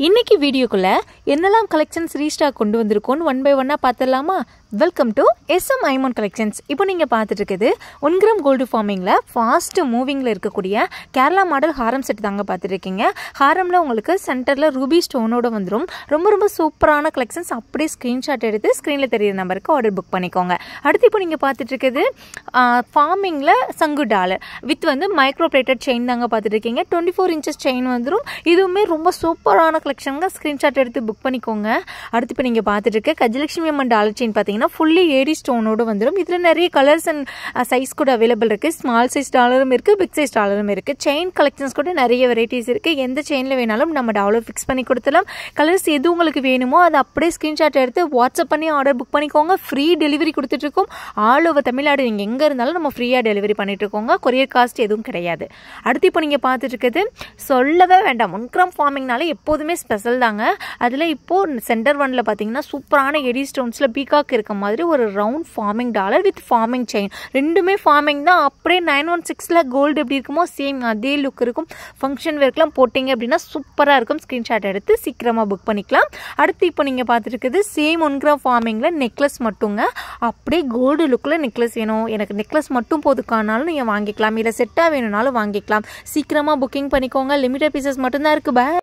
இன்னைக்கு வீடியோக்குள்ள என்னெல்லாம் கலெக்ஷன்ஸ் ரீஸ்டாக் கொண்டு வந்திருக்கோன்னு ஒன் பை ஒன்னா பார்த்துடலாமா? வெல்கம் டு SM ஐமோன் கலெக்ஷன்ஸ். இப்போ நீங்கள் பார்த்துட்டு இருக்குது 1 கிராம் கோல்டு ஃபார்மிங்கில் ஃபாஸ்ட் மூவிங்கில் இருக்கக்கூடிய கேரளா மாடல் ஹாரம் செட் தாங்க பார்த்துருக்கீங்க. ஹாரமில் உங்களுக்கு சென்டரில் ரூபி ஸ்டோனோட வந்துடும். ரொம்ப சூப்பரான கலெக்ஷன்ஸ். அப்படியே ஸ்க்ரீன்ஷாட் எடுத்து ஸ்க்ரீனில் தெரியிற நம்பருக்கு ஆர்டர் புக் பண்ணிக்கோங்க. அடுத்து இப்போ நீங்கள் பார்த்துட்டு இருக்குது ஃபார்மிங்கில் சங்கு டாலர் வித் வந்து மைக்ரோ பிளேட்டட் செயின் தாங்க பார்த்துருக்கீங்க. 24 இன்ச்சஸ் செயின் வந்துடும். இதுவுமே ரொம்ப சூப்பரான கலெக்ஷனுங்க. ஸ்க்ரீன்ஷாட் எடுத்து புக் பண்ணிக்கோங்க. அடுத்து இப்போ நீங்கள் பார்த்துட்டு இருக்க கஜலட்சுமி அம்மன் டாலர் செயின் பார்த்தீங்கன்னா ஃபுல்லி ஏடி ஸ்டோனோடு வந்துடும். இதில் நிறைய கலர்ஸ் அண்ட் சைஸ் கூட அவைலபிள் இருக்குது. ஸ்மால் சைஸ் டாலரும் இருக்குது, பிக் சைஸ் டாலரும் இருக்குது. செயின் கலெக்ஷன்ஸ் கூட நிறைய வெரைட்டிஸ் இருக்குது. எந்த செயினில் வேணாலும் நம்ம டாலர் ஃபிக்ஸ் பண்ணி கொடுத்துலாம். கலர்ஸ் எது உங்களுக்கு வேணுமோ அதை அப்படியே ஸ்க்ரீன்ஷாட் எடுத்து வாட்ஸ்அப் பண்ணி ஆர்டர் புக் பண்ணிக்கோங்க. ஃப்ரீ டெலிவரி கொடுத்துட்ருக்கோம். ஆல் ஓவர் தமிழ்நாடு நீங்கள் எங்கே இருந்தாலும் நம்ம ஃப்ரீயாக டெலிவரி பண்ணிட்டுருக்கோங்க. கொரியர் காஸ்ட் எதுவும் கிடையாது. அடுத்து இப்போ நீங்கள் பார்த்துட்டு இருக்குது சொல்லவே வேண்டாம், 1 கிராம் ஃபார்மிங்னாலே எப்போதுமே ஸ்பெஷல் தாங்க. அதில் இப்போது சென்டர் ஒன்ல பார்த்தீங்கன்னா சூப்பரான எடி ஸ்டோன்ஸில் பீகாக் இருக்க மாதிரி ஒரு round forming dollar with forming chain. ரெண்டுமே ஃபார்மிங் தான். அப்படியே 916ல் கோல்டு எப்படி இருக்குமோ சேம் அதே லுக் இருக்கும். ஃபங்க்ஷன் வேர்க்கெலாம் போட்டிங்க அப்படின்னா சூப்பராக இருக்கும். ஸ்க்ரீன்ஷாட் எடுத்து சீக்கிரமாக புக் பண்ணிக்கலாம். அடுத்து இப்போ நீங்கள் பார்த்துருக்குது சேம் 1 கிராம் ஃபார்மிங்கில் நெக்லஸ் மட்டுங்க. அப்படியே கோல்டு லுக்கில் நெக்லஸ் வேணும், எனக்கு நெக்லஸ் மட்டும் போதுக்கானாலும் நீங்கள் வாங்கிக்கலாம். இல்லை செட்டாக வேணும்னாலும் வாங்கிக்கலாம். சீக்கிரமாக புக்கிங் பண்ணிக்கோங்க. லிமிட்டட் பீசஸ் மட்டும்தான் இருக்குது.